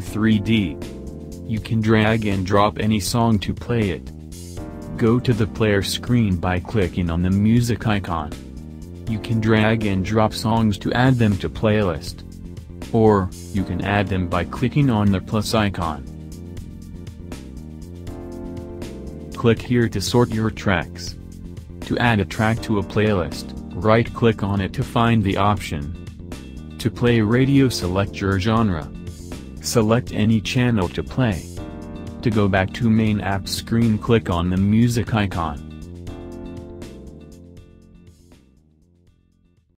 3D. You can drag and drop any song to play it. Go to the player screen by clicking on the music icon. You can drag and drop songs to add them to playlist. Or, you can add them by clicking on the plus icon. Click here to sort your tracks. To add a track to a playlist, right-click on it to find the option. To play radio, select your genre. Select any channel to play. To go back to main app screen, click on the music icon.